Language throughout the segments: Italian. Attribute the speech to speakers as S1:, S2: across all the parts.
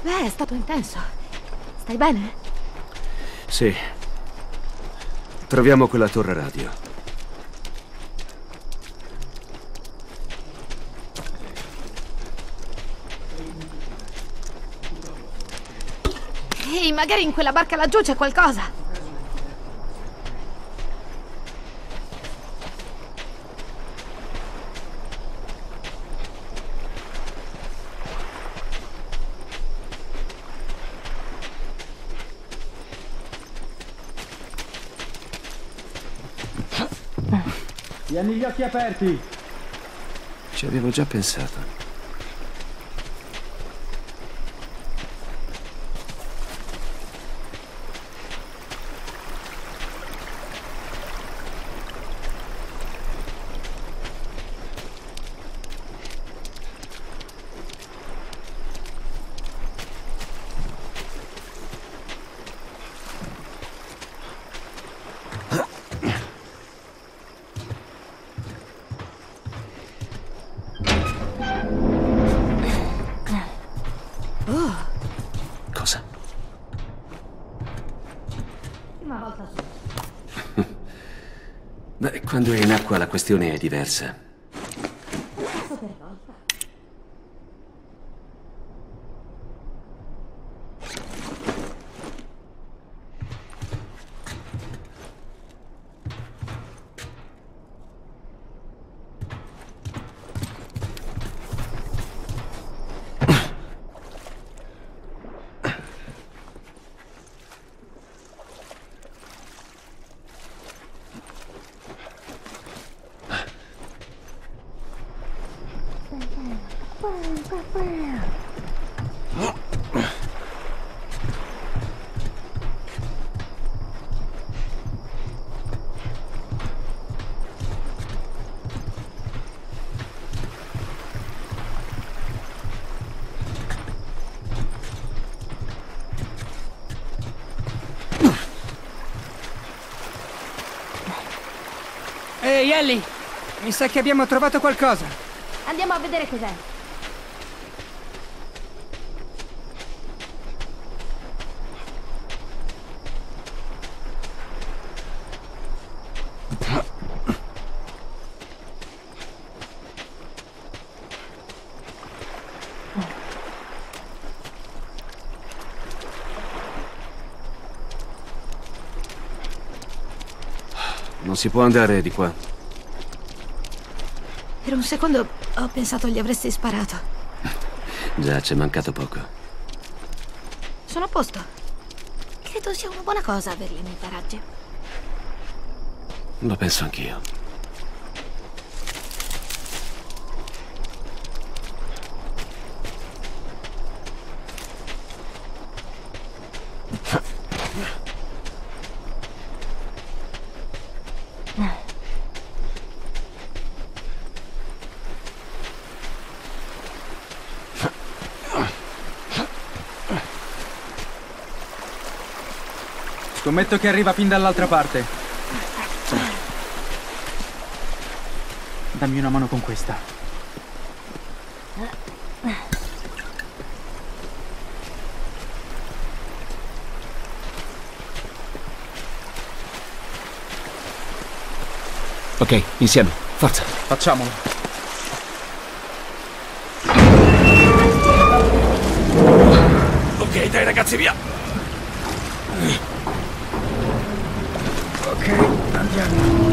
S1: Beh, è stato intenso. Stai bene?
S2: Sì. Troviamo quella torre radio.
S1: Ehi, magari in quella barca laggiù c'è qualcosa.
S3: Tieni gli occhi aperti!
S2: Ci avevo già pensato. Cosa?
S1: Una volta su.
S2: Beh, quando è in acqua la questione è diversa.
S1: Passo per volta.
S3: Ehi, Ellie! Mi sa che abbiamo trovato qualcosa.
S1: Andiamo a vedere cos'è.
S2: Non si può andare di qua.
S1: Per un secondo ho pensato gli avresti sparato.
S2: Già, c'è mancato poco.
S1: Sono a posto. Credo sia una buona cosa averli nei paraggi.
S2: Lo penso anch'io.
S3: Scommetto che arriva fin dall'altra parte. Dammi una mano con questa.
S2: Ok, insieme. Forza.
S3: Facciamolo.
S2: Ok, dai ragazzi, via.
S3: Ok, andiamo.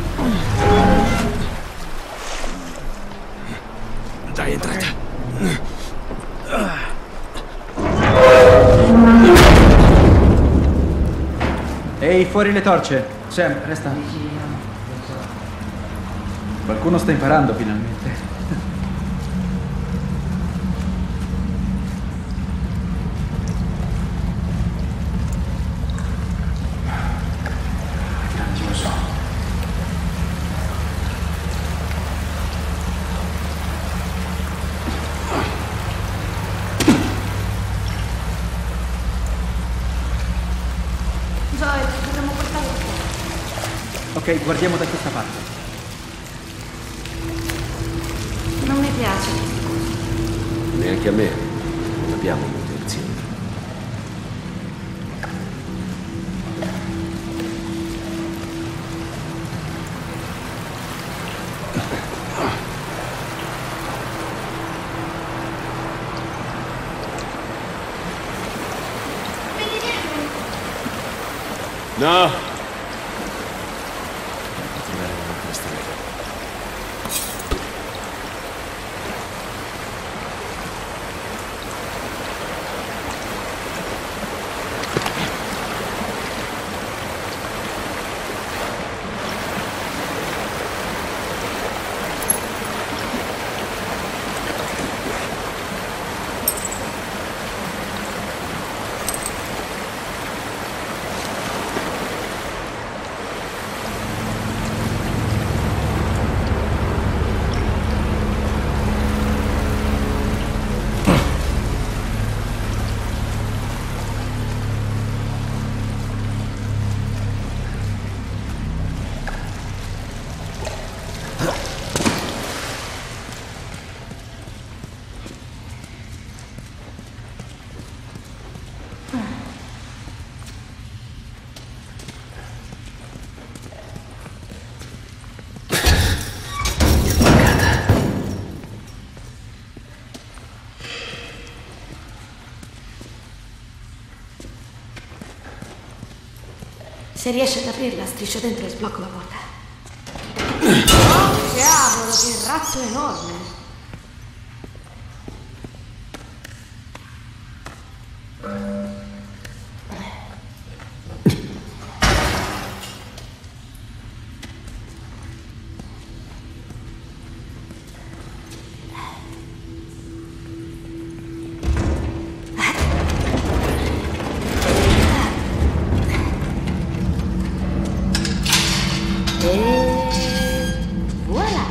S2: Dai, entrate.
S3: Ehi, fuori le torce. Sam, resta. Qualcuno sta imparando finalmente. Grandioso.
S1: Zoe, dobbiamo portare il fuoco.
S3: Ok, guardiamo da questa parte.
S1: Non mi piace.
S2: Neanche a me. Non abbiamo molte opzioni. No! Trovare un'altra strada.
S1: Se riesci ad aprirla, striscio dentro e sblocco la porta. Oh, cavolo, che razzo enorme! Voilà!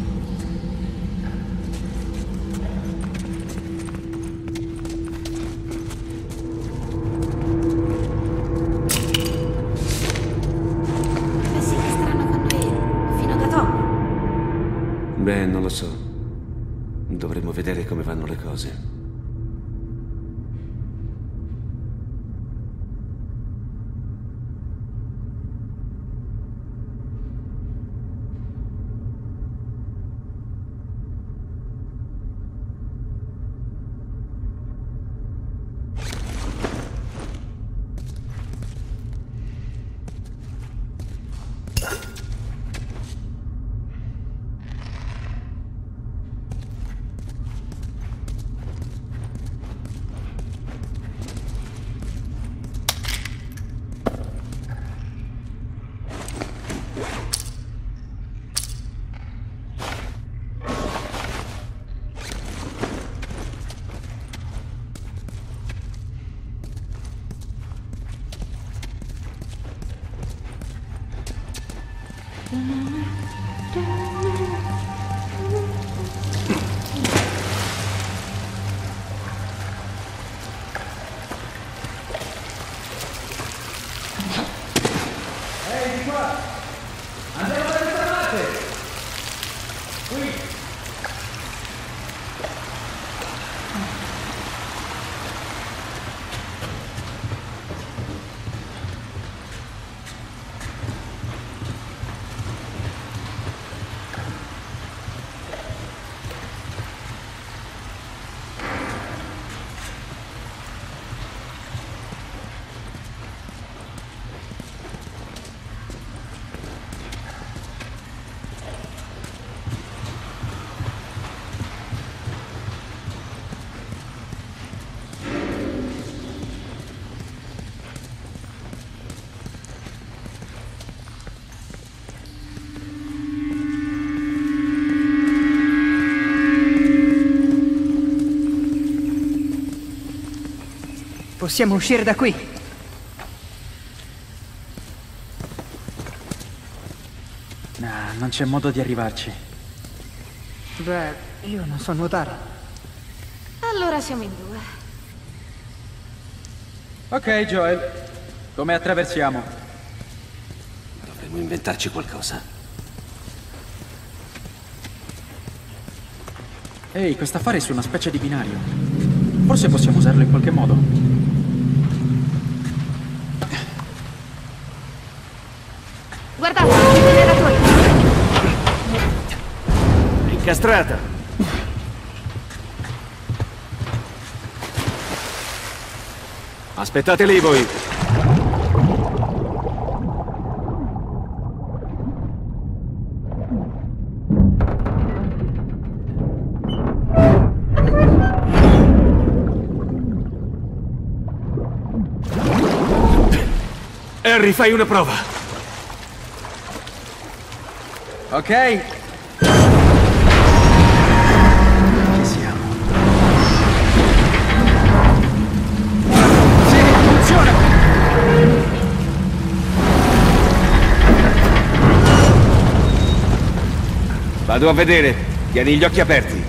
S1: Sì, che staranno con noi fino da Tom.
S2: Beh, non lo so. Dovremmo vedere come vanno le cose.
S3: Possiamo uscire da qui. No, non c'è modo di arrivarci. Beh, io non so nuotare.
S1: Allora siamo in due.
S3: Ok, Joel. Come attraversiamo?
S2: Dovremmo inventarci qualcosa.
S3: Ehi, quest'affare è su una specie di binario. Forse possiamo usarlo in qualche modo.
S1: Guardate, i generatori!
S2: È incastrata! Aspettate lì voi! Harry, fai una prova.
S3: Ok. Ci siamo. Sì, funziona!
S2: Vado a vedere. Tieni gli occhi aperti.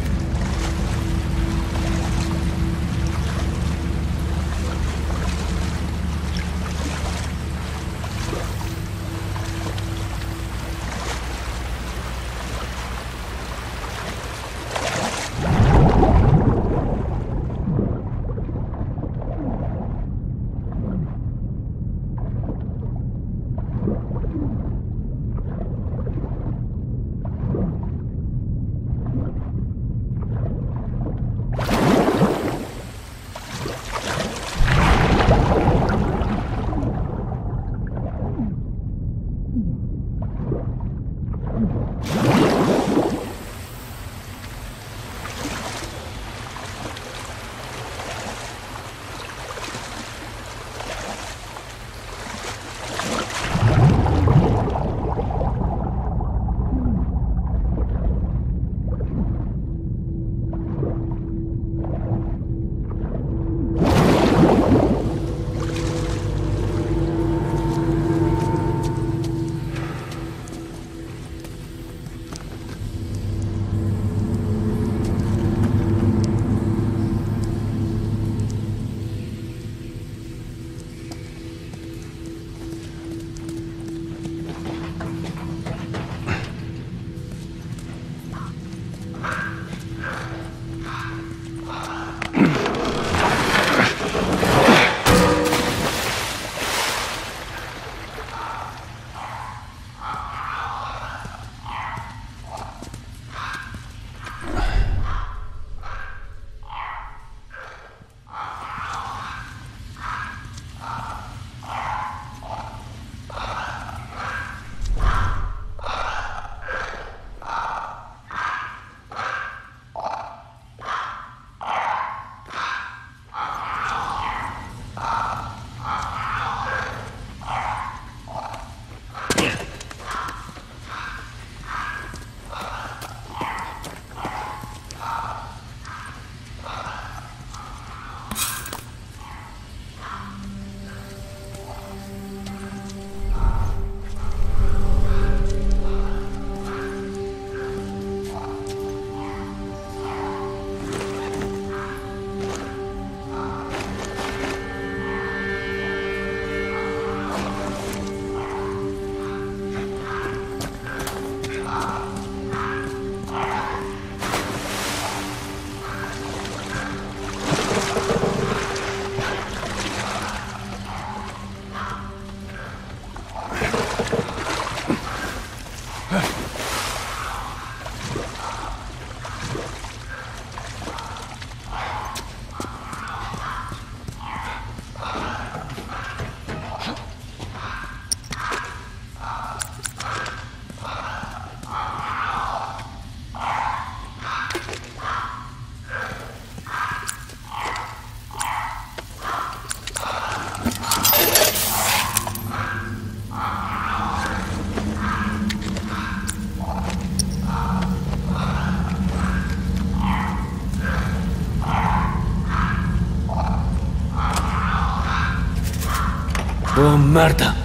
S2: Oh, merda!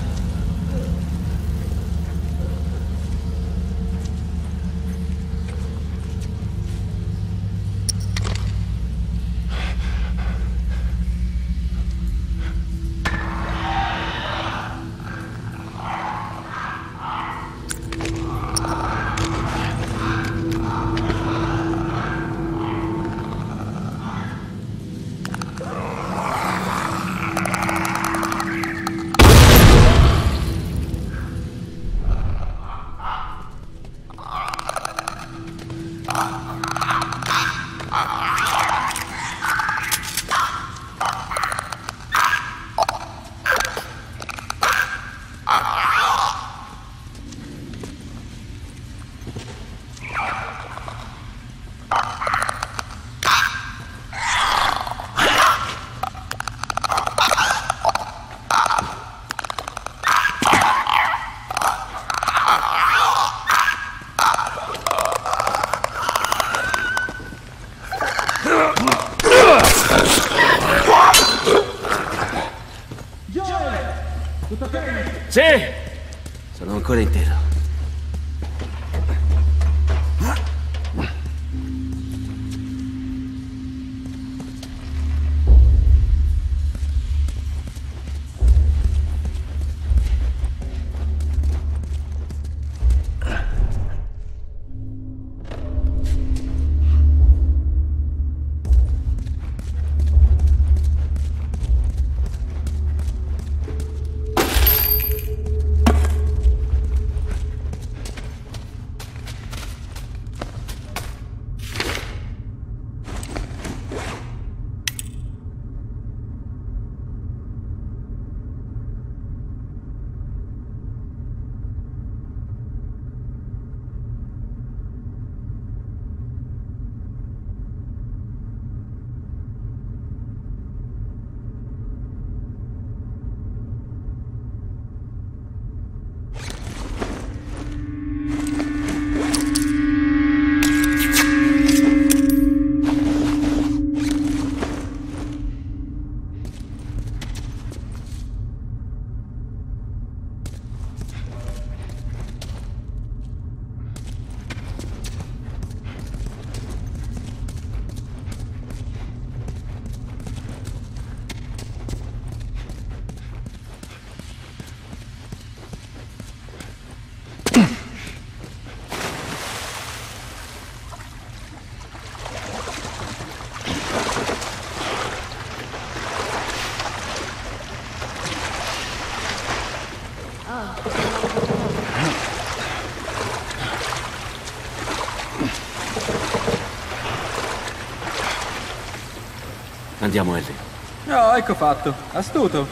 S2: Sì! Sono ancora intero. Andiamo, Ellie.
S3: Oh, ecco fatto. Astuto.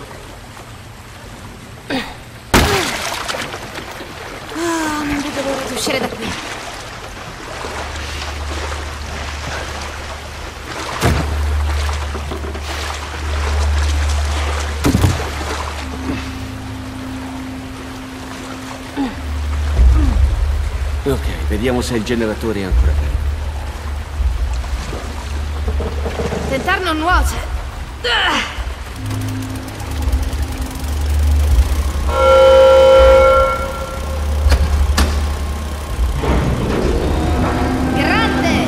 S1: Non vedo l'ora di uscire da qui.
S2: Ok, vediamo se il generatore è ancora aperto.
S1: Tentar non nuoce. Grande!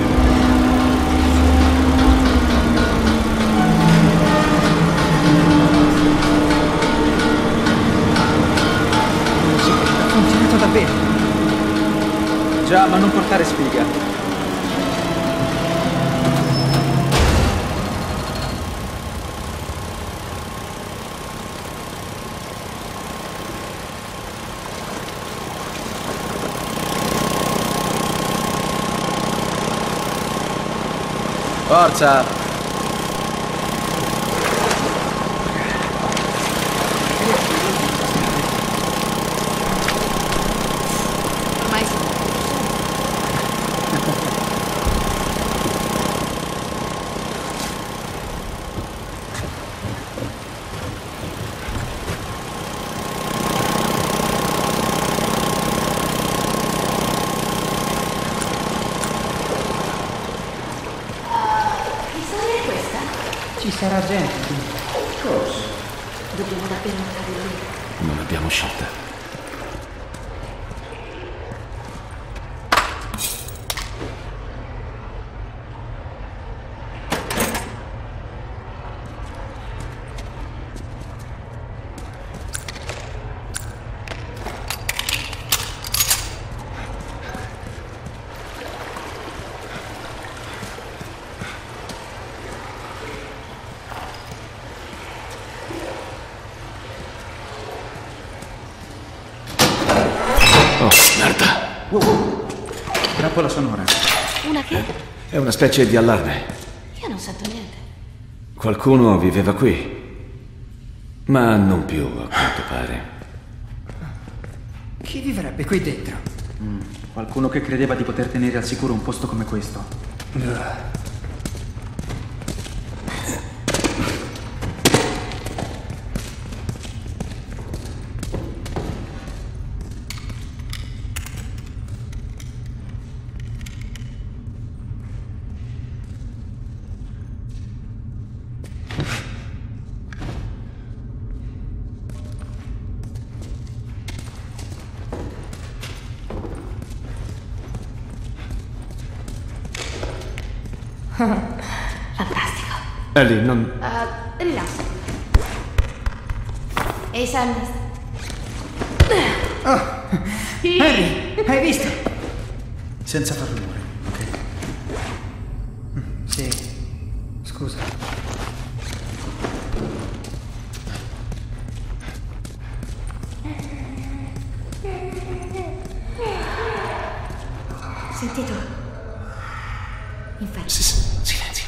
S3: Sì, ha funzionato davvero. Già, ma non portare sfiga. Forza!
S1: Ormai sì. Che storia è questa?
S3: Ci sarà gente qui.
S1: Forse. Dobbiamo davvero andare lì.
S2: Non abbiamo scelta. Oh, merda.
S3: Wow. Trappola sonora.
S1: Una che?
S2: È una specie di allarme.
S1: Io non sento niente.
S2: Qualcuno viveva qui. Ma non più, a quanto pare.
S3: Chi vivrebbe qui dentro? Qualcuno che credeva di poter tenere al sicuro un posto come questo.
S1: Fantastico.
S2: Ellie, non...
S1: Rilassa. Ehi, Sam.
S3: Harry, hai visto? Senza far rumore, ok? Sì, scusa.
S1: Sentito? Infatti.
S2: Silenzio.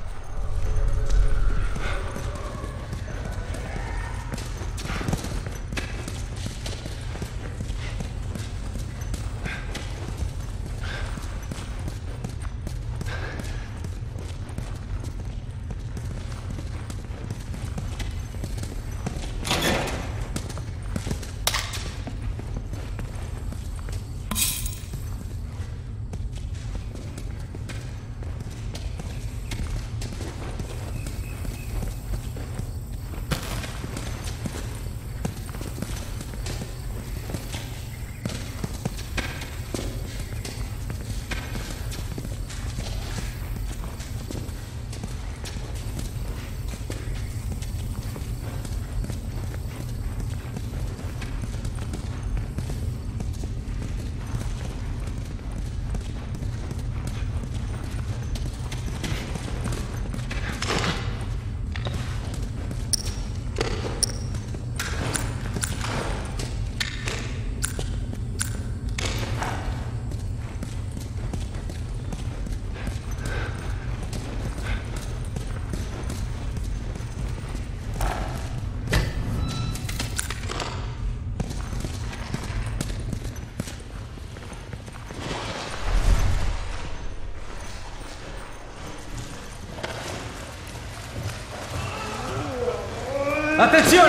S3: Attenzione!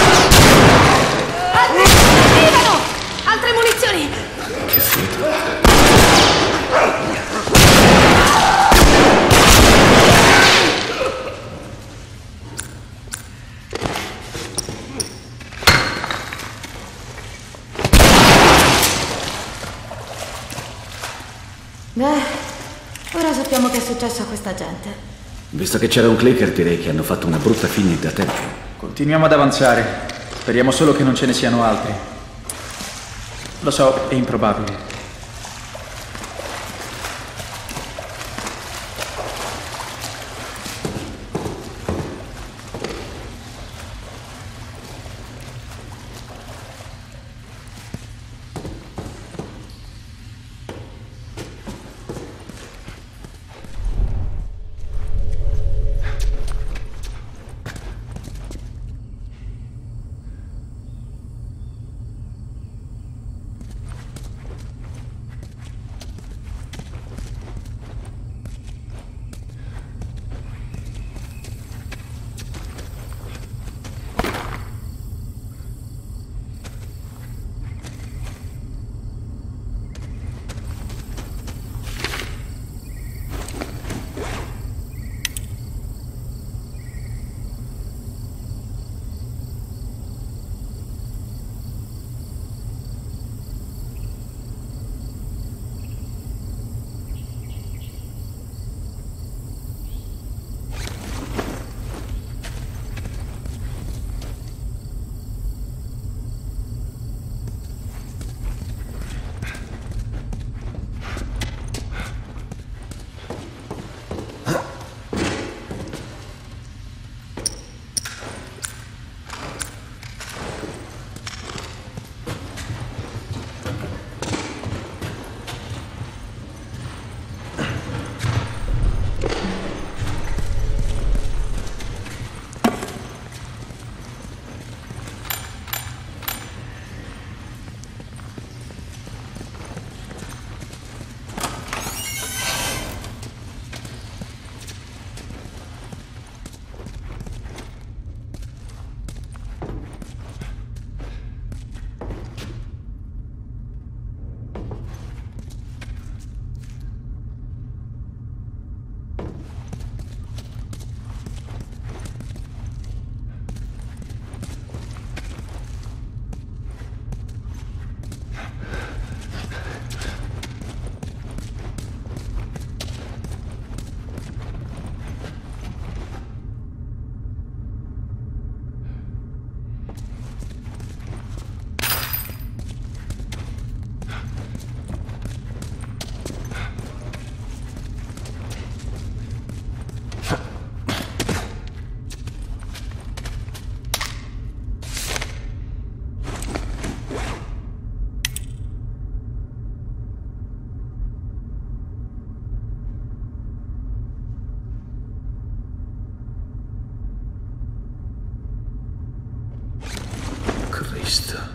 S1: Arrivano! Altre munizioni!
S2: Che freddo.
S1: Beh, ora sappiamo che è successo a questa gente.
S2: Visto che c'era un clicker, direi che hanno fatto una brutta fine da tempo.
S3: Continuiamo ad avanzare. Speriamo solo che non ce ne siano altri. Lo so, è improbabile.
S2: visto.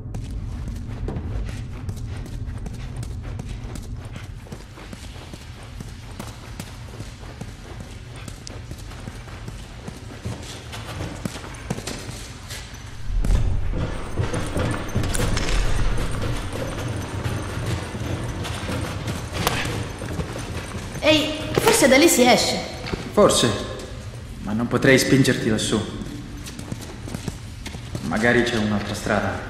S1: Ehi, forse da lì si esce.
S3: Forse, ma non potrei spingerti lassù. Magari c'è un'altra strada.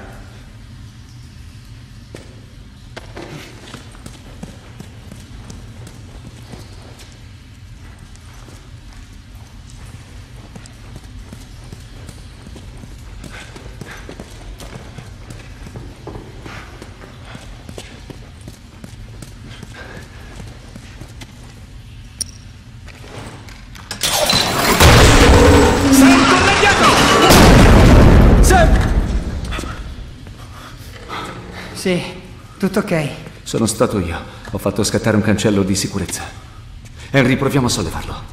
S4: Sì, tutto ok.
S2: Sono stato io. Ho fatto scattare un cancello di sicurezza. Henry, proviamo a sollevarlo.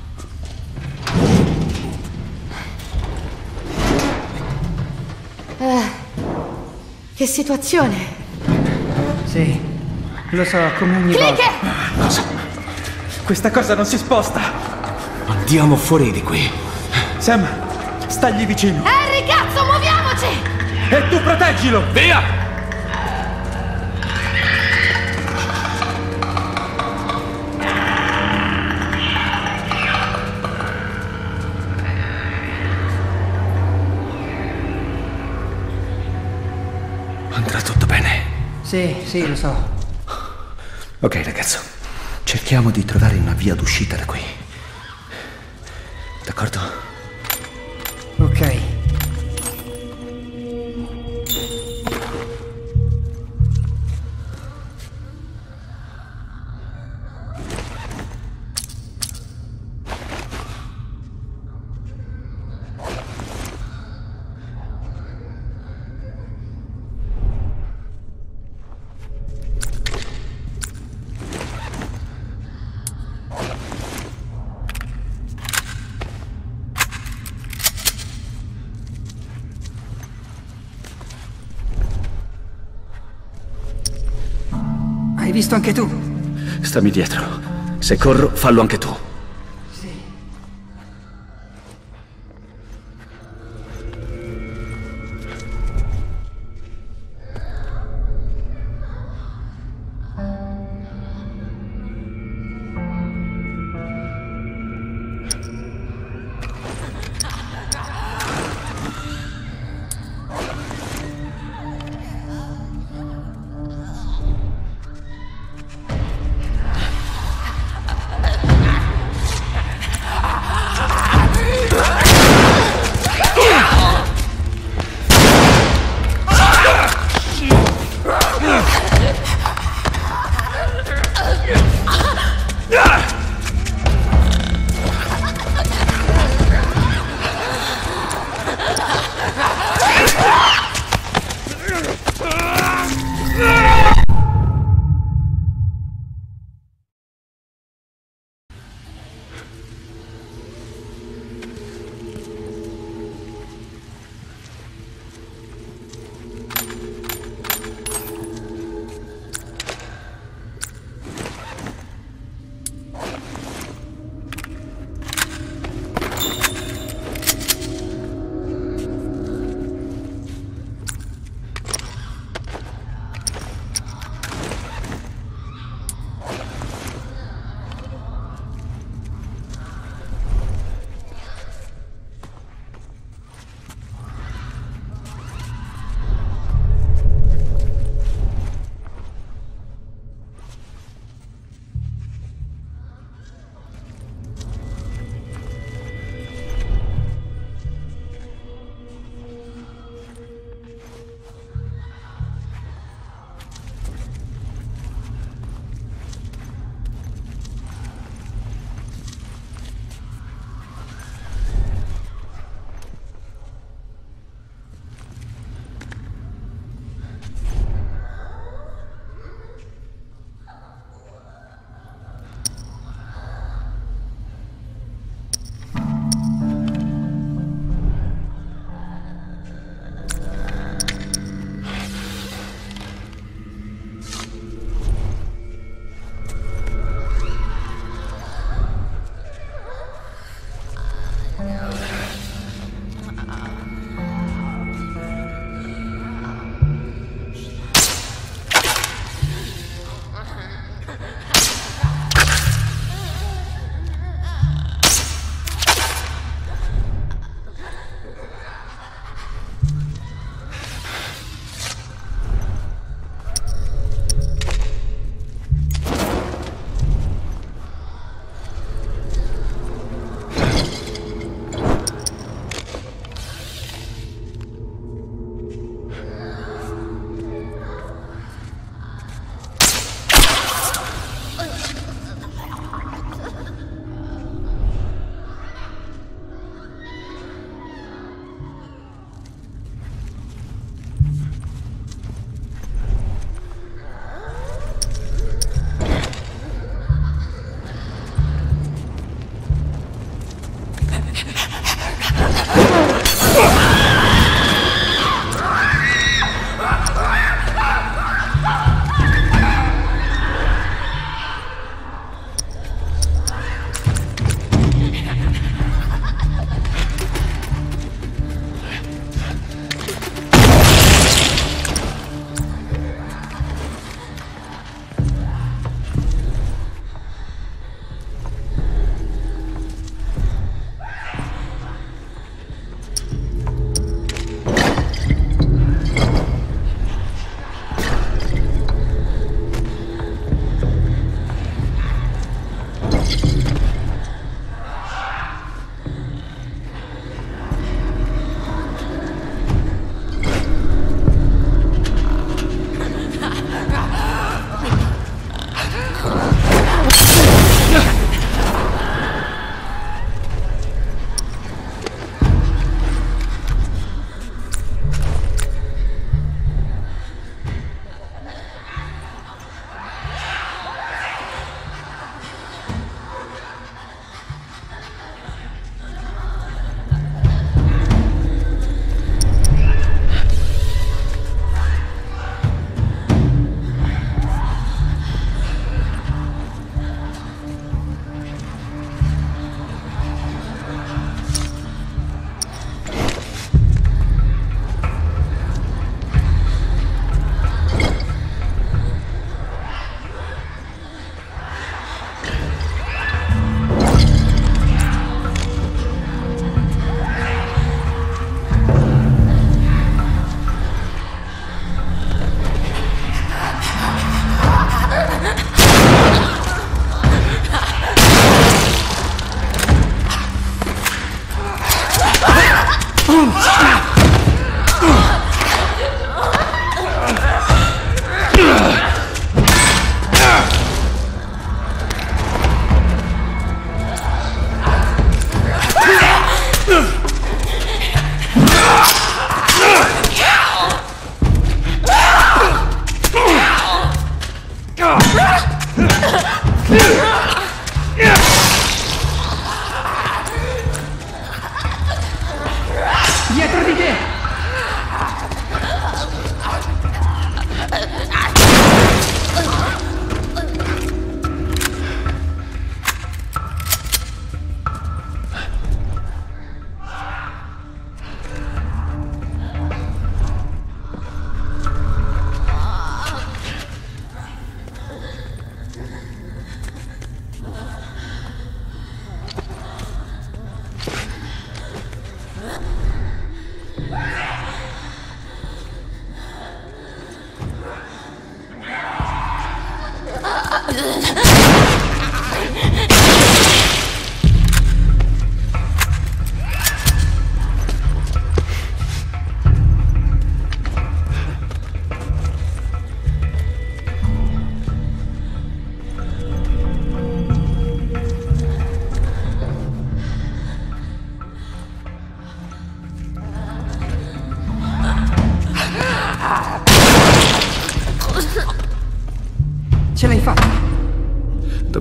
S1: Che situazione.
S4: Sì, lo so, come ogni volta.
S2: Cosa?
S3: Questa cosa non si sposta.
S2: Andiamo fuori di qui.
S3: Sam, stagli vicino.
S1: Harry, cazzo, muoviamoci!
S3: E tu proteggilo!
S2: Via! Andrà tutto bene.
S4: Sì, lo so.
S2: Ok, ragazzo. Cerchiamo di trovare una via d'uscita da qui. D'accordo?
S4: Ok. Hai visto anche tu?
S2: Stammi dietro. Se corro, fallo anche tu.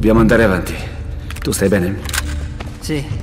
S2: Dobbiamo andare avanti. Tu stai bene?
S4: Sì.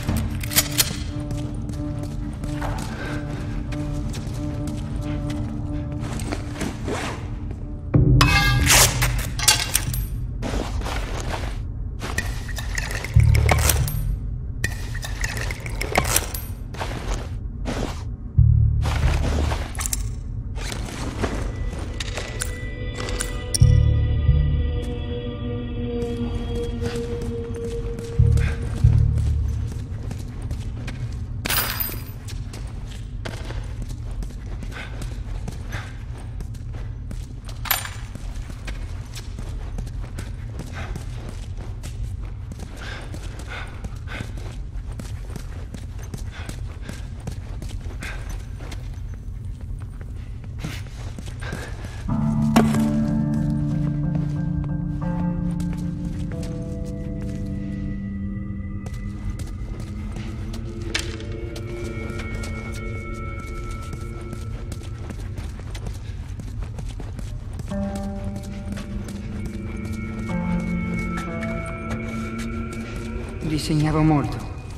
S4: Disegnavo molto.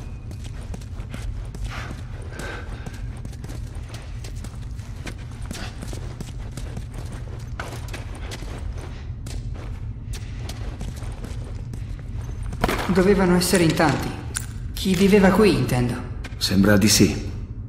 S4: Dovevano essere in tanti. Chi viveva qui, intendo.
S2: Sembra di sì.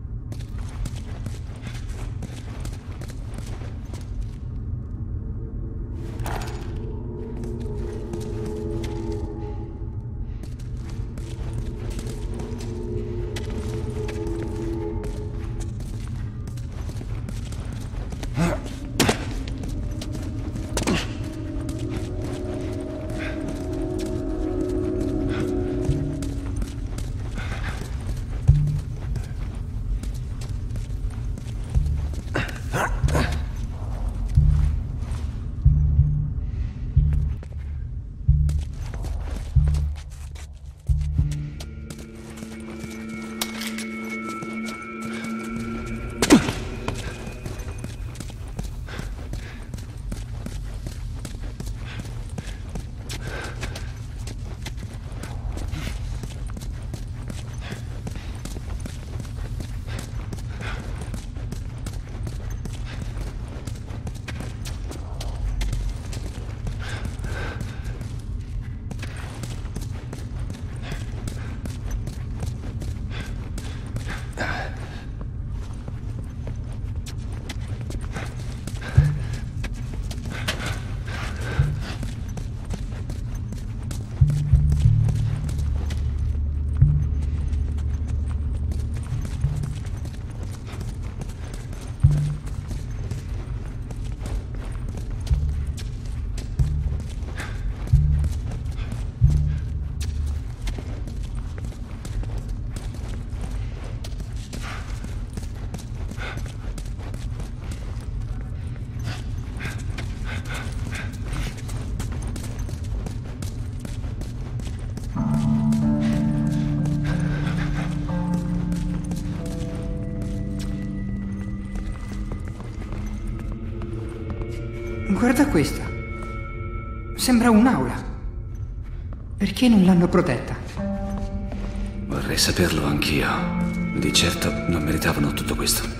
S4: Guarda questa. Sembra un'aula. Perché non l'hanno protetta?
S2: Vorrei saperlo anch'io. Di certo non meritavano tutto questo.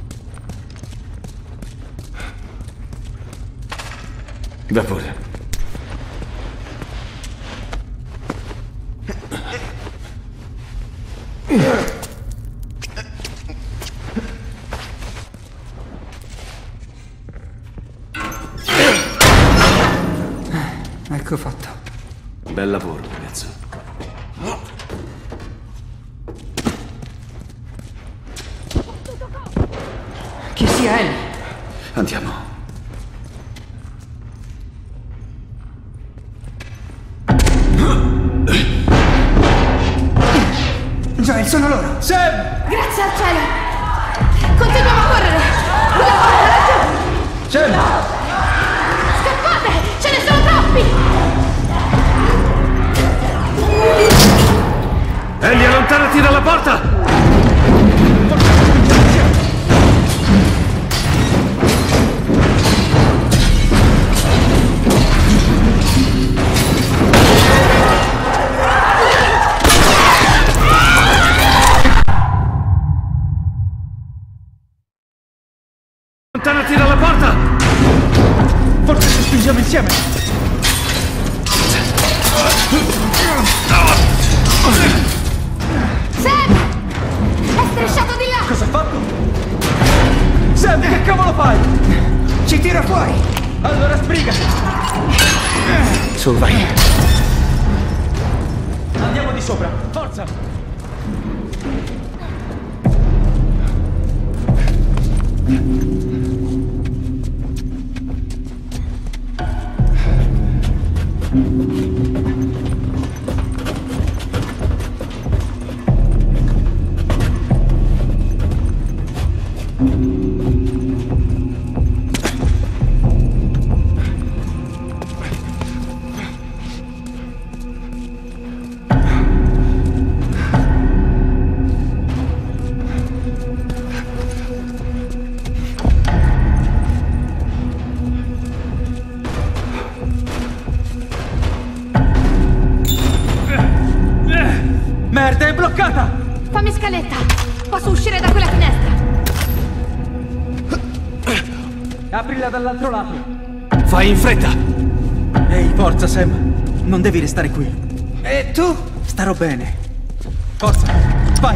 S2: Va pure.
S4: Ecco fatto.
S2: Bel lavoro, ragazzo.
S4: Che sia Ellie.
S2: Andiamo.
S4: Joel, sono loro.
S3: Sam!
S1: Grazie al cielo! Continuiamo a correre! Quella porta laggiù!
S3: Sam!
S1: Scappate! Ce ne sono troppi!
S2: Ellie, allontanati dalla porta! Allontanati dalla porta!
S3: Forse ci spingiamo insieme!
S1: Sam! È strisciato di là!
S3: Cosa ha fatto? Sam, che cavolo fai?
S4: Ci tiro fuori.
S3: Allora sbrigati!
S2: Su, vai.
S3: Andiamo di sopra, forza! Merda, è bloccata!
S1: Fammi scaletta! Posso uscire da quella finestra!
S3: Aprila dall'altro lato!
S2: Fai in fretta!
S3: Ehi, forza, Sam! Non devi restare qui!
S4: E tu?
S3: Starò bene! Forza, vai!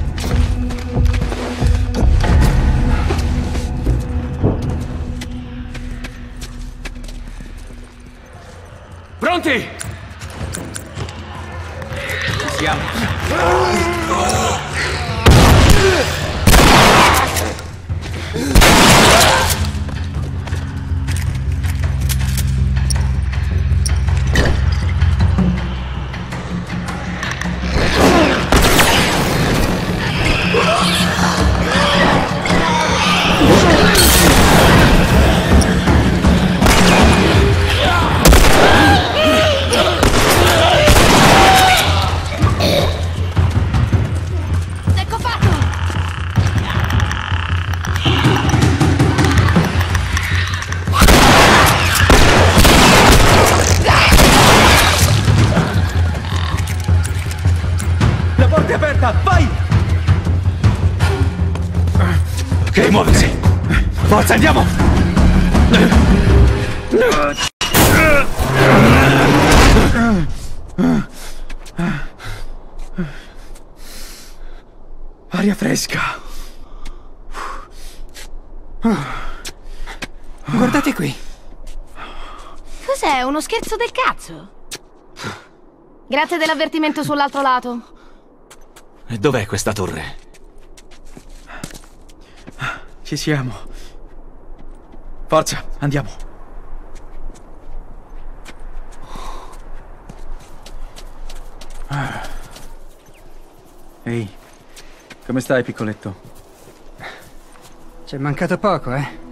S2: Pronti?
S3: Ci siamo!
S1: Ecco fatto!
S3: La porta è aperta, vai!
S2: Ok, muoversi! Forza, andiamo!
S3: Aria fresca!
S4: Guardate qui.
S1: Cos'è? Uno scherzo del cazzo? Grazie dell'avvertimento sull'altro lato.
S2: E dov'è questa torre?
S3: Ci siamo. Forza, andiamo. Ehi, come stai, piccoletto?
S4: C'è mancato poco, eh?